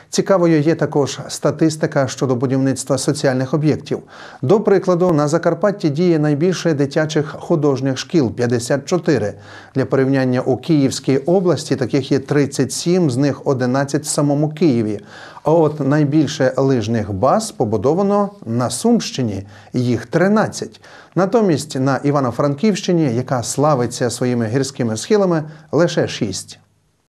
Цікавою є також статистика щодо будівництва соціальних об'єктів. До прикладу, на Закарпатті діє найбільше дитячих художніх шкіл – 54. Для порівняння, у Київській області таких є 37, з них 11 в самому Києві. А от найбільше лижних баз побудовано на Сумщині – їх 13. Натомість на Івано-Франківщині, яка славиться своїми гірськими схилами, лише 6.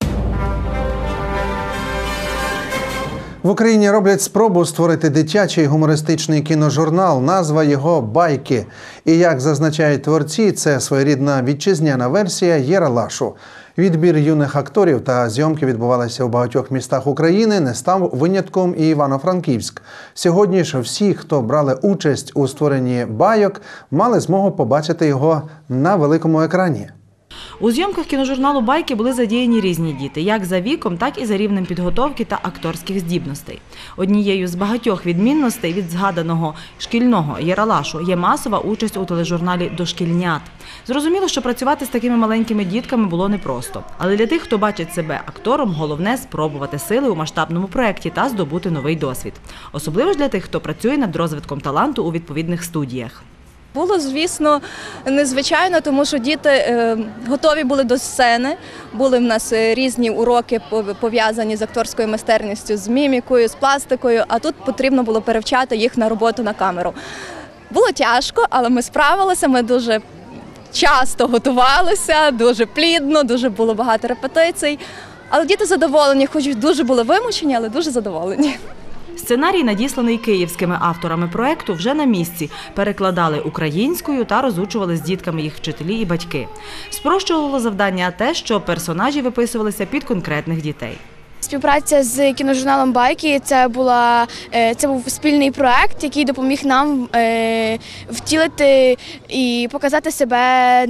В Україні роблять спробу створити дитячий гумористичний кіножурнал. Назва його «Байки». І, як зазначають творці, це своєрідна вітчизняна версія «Єралашу». Відбір юних акторів та зйомки відбувалися у багатьох містах України, не став винятком і Івано-Франківськ. Сьогодні ж всі, хто брали участь у створенні «Байок», мали змогу побачити його на великому екрані. У зйомках кіножурналу «Байки» були задіяні різні діти, як за віком, так і за рівнем підготовки та акторських здібностей. Однією з багатьох відмінностей від згаданого шкільного «Єралашу» є масова участь у тележурналі «Дошкільнят». Зрозуміло, що працювати з такими маленькими дітками було непросто. Але для тих, хто бачить себе актором, головне – спробувати сили у масштабному проєкті та здобути новий досвід. Особливо ж для тих, хто працює над розвитком таланту у відповідних студіях. Було, звісно, незвичайно, тому що діти готові були до сцени. Були в нас різні уроки, пов'язані з акторською майстерністю, з мімікою, з пластикою, а тут потрібно було перевчати їх на роботу на камеру. Було тяжко, але ми справилися, ми дуже часто готувалися, дуже плідно, дуже було багато репетицій. Але діти задоволені, хоч дуже були вимучені, але дуже задоволені. Сценарій, надісланий київськими авторами проєкту, вже на місці. Перекладали українською та розучували з дітками їх вчителі і батьки. Спрощувало завдання те, що персонажі виписувалися під конкретних дітей. Співпраця з кіножурналом «Байки» – це був спільний проєкт, який допоміг нам втілити і показати себе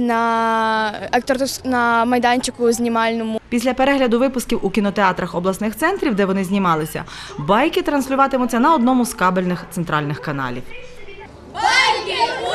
на майданчику знімальному. Після перегляду випусків у кінотеатрах обласних центрів, де вони знімалися, «Байки» транслюватимуться на одному з кабельних центральних каналів. Байки!